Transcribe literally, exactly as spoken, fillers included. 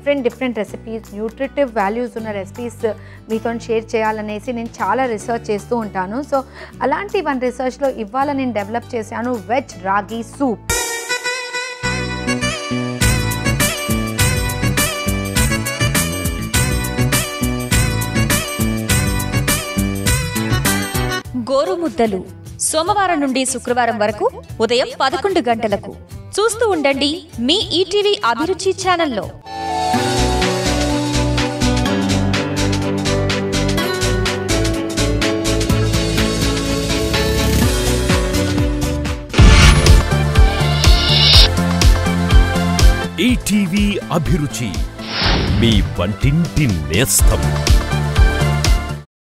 Different different recipes, nutritive values ఉన్న recipes మీతో share చేయాలనేసి నేను చాలా రీసెర్చ్ చేస్తూ ఉంటాను. సో అలాంటి వన్ రీసెర్చ్లో ఇవాళ నేను డెవలప్ చేశాను వెజ్ రాగి సూప్. గోరుముద్దలు సోమవారం నుండి శుక్రవారం వరకు ఉదయం పదకొండు గంటలకు చూస్తూ ఉండండి మీ ఈటీవీ అభిరుచి ఛానల్లో. ఈటీవీ అభిరుచి, మీ వంటింటి నేస్తం.